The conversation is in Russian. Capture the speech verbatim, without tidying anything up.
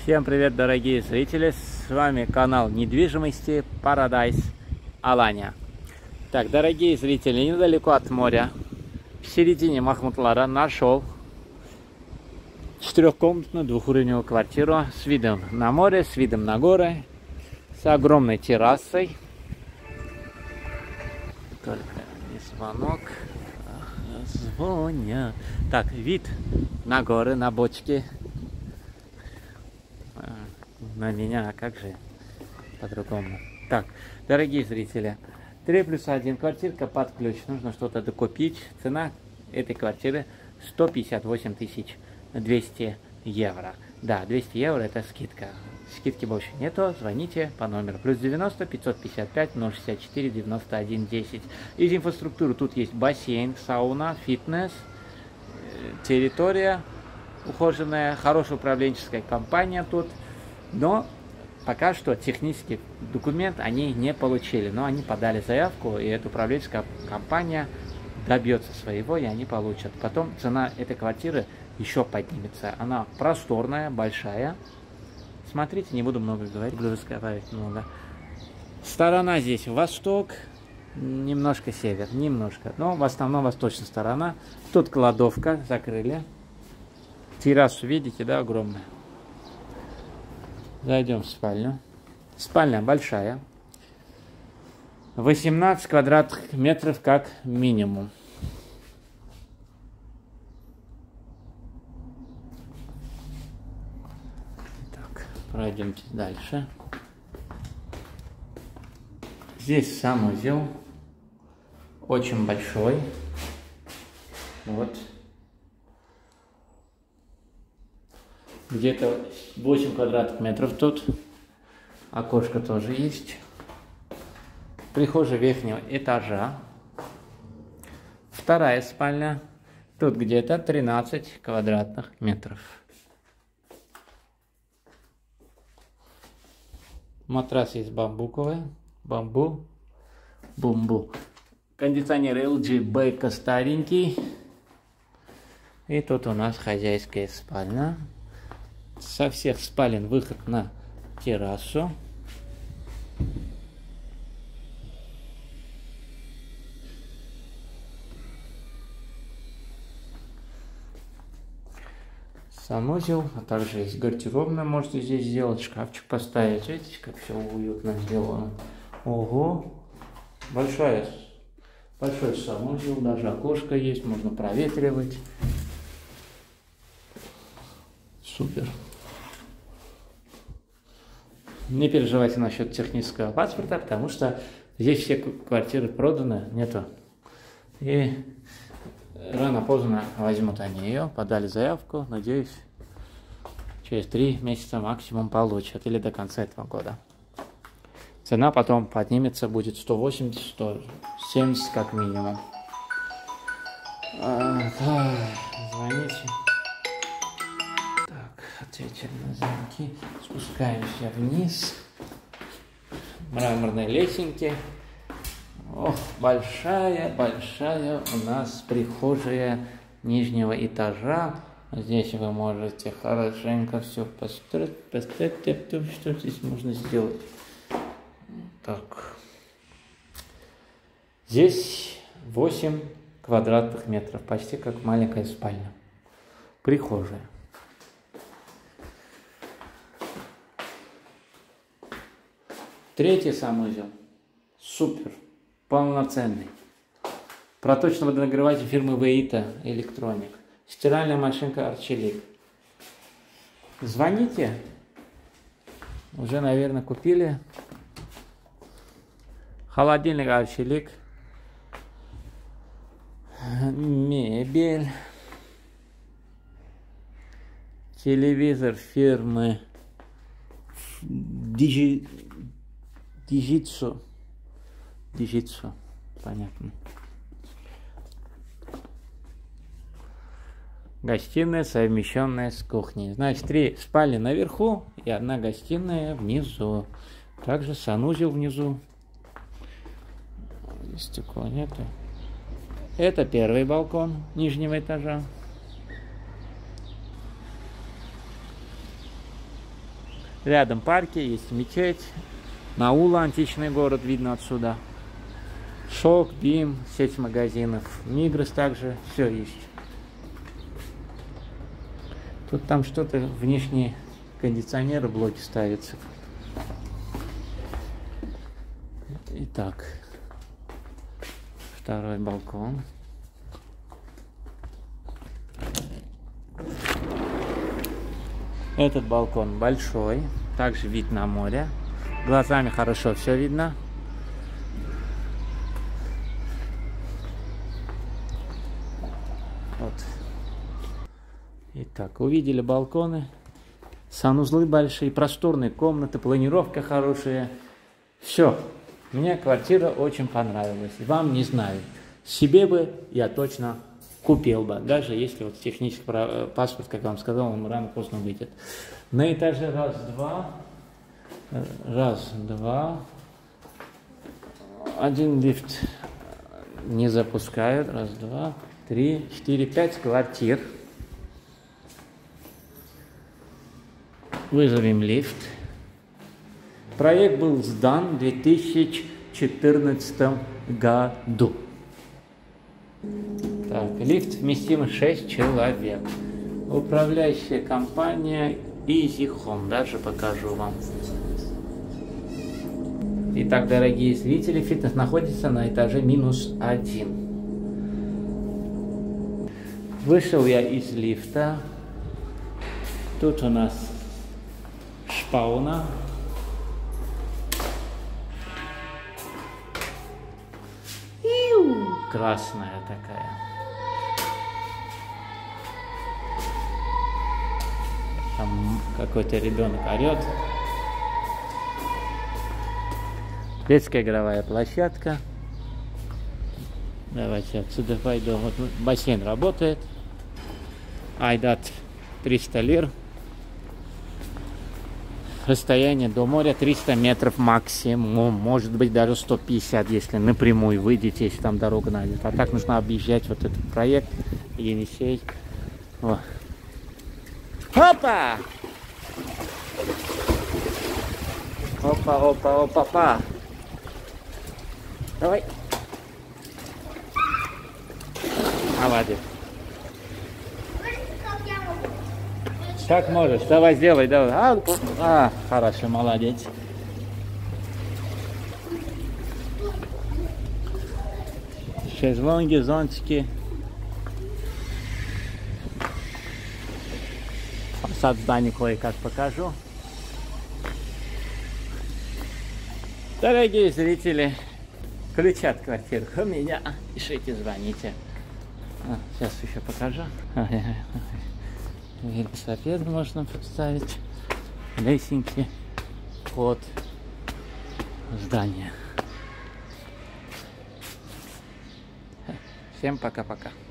Всем привет, дорогие зрители! С вами канал недвижимости Paradise Alanya. Так, дорогие зрители, недалеко от моря, в середине Махмутлара, нашел четырехкомнатную двухуровневую квартиру с видом на море, с видом на горы, с огромной террасой. Только не звонок. Звонят. Так, вид на горы, на бочки. На меня, а как же по-другому? Так, дорогие зрители, три плюс один квартирка под ключ. Нужно что-то докупить. Цена этой квартиры сто пятьдесят восемь тысяч двести евро. Да, двести евро это скидка. Скидки больше нету. Звоните по номеру плюс девяносто пятьсот пятьдесят пять ноль шестьдесят четыре девяносто один десять. Из инфраструктуры тут есть бассейн, сауна, фитнес, территория ухоженная, хорошая управленческая компания тут. Но пока что технический документ они не получили. Но они подали заявку, и эта управленческая компания добьется своего, и они получат. Потом цена этой квартиры еще поднимется. Она просторная, большая. Смотрите, не буду много говорить, буду разговаривать много. Сторона здесь восток, немножко север, немножко. Но в основном восточная сторона. Тут кладовка, закрыли. Террасу видите, да, огромная. Зайдем в спальню. Спальня большая. восемнадцать квадратных метров как минимум. Так, пройдемте дальше. Здесь санузел. Очень большой. Вот. Где-то восемь квадратных метров тут. Окошко тоже есть. Прихожая верхнего этажа. Вторая спальня. Тут где-то тринадцать квадратных метров. Матрас есть бамбуковый. Бамбу. Бумбу. Кондиционер эл джи Beko старенький. И тут у нас хозяйская спальня. Со всех спален выход на террасу. Санузел, а также есть гардеробная, можете здесь сделать, шкафчик поставить. Видите, как все уютно сделано. Ого, большая, большой санузел, даже окошко есть, можно проветривать. Супер. Не переживайте насчет технического паспорта, потому что здесь все квартиры проданы, нету. И рано-поздно возьмут они ее, подали заявку, надеюсь, через три месяца максимум получат, или до конца этого года. Цена потом поднимется, будет сто восемьдесят — сто семьдесят как минимум. А, да, звоните. Ответили на звонки. Спускаемся вниз. Мраморные лесенки. Ох, большая, большая у нас прихожая нижнего этажа. Здесь вы можете хорошенько все построить, поставить. Что здесь можно сделать? Так. Здесь восемь квадратных метров, почти как маленькая спальня. Прихожая. Третий санузел. Супер. Полноценный. Проточный водонагреватель фирмы Veita Electronic. Стиральная машинка Arçelik. Звоните. Уже, наверное, купили. Холодильник Arçelik. Мебель. Телевизор фирмы Digi... Digitsu. Digitsu. Понятно. Гостиная, совмещенная с кухней. Значит, три спальни наверху и одна гостиная внизу. Также санузел внизу. Здесь стекла нету. Это первый балкон нижнего этажа. Рядом парки, есть мечеть. Наула, античный город, видно отсюда. Шок, Бим, сеть магазинов. Мигрос также, все есть. Тут там что-то, внешние кондиционеры, блоки ставятся. Итак, второй балкон. Этот балкон большой, также вид на море. Глазами хорошо все видно. Вот. Итак, увидели балконы, санузлы большие, просторные комнаты, планировка хорошая. Все, мне квартира очень понравилась. Вам не знаю. Себе бы я точно купил бы, даже если вот технический паспорт, как я вам сказал, он рано-поздно выйдет. На этаже раз, два, раз, два, один лифт не запускают, раз, два, три, четыре, пять квартир. Вызовем лифт. Проект был сдан в две тысячи четырнадцатом году. Так, лифт вместимость шесть человек. Управляющая компания Easy Home. Даже покажу вам. Итак, дорогие зрители, фитнес находится на этаже минус один. Вышел я из лифта. Тут у нас шпауна. Красная такая. Там какой-то ребенок орет. Детская игровая площадка. Давайте отсюда пойду. Вот бассейн работает. Айдат триста лир. Расстояние до моря триста метров максимум, может быть даже сто пятьдесят, если напрямую выйдете, если там дорога найдет. А так нужно объезжать вот этот проект Енисей. О. Опа! Опа, опа, опа, опа. Давай. Молодец. Как можешь, давай сделай, давай. А, а, хорошо, молодец. Шезлонги, зонтики. Фасад здания кое-как покажу. Дорогие зрители, ключи от квартиры у меня. Пишите, звоните. А, сейчас еще покажу. Велосипед можно поставить, лесенки под здание. Всем пока-пока.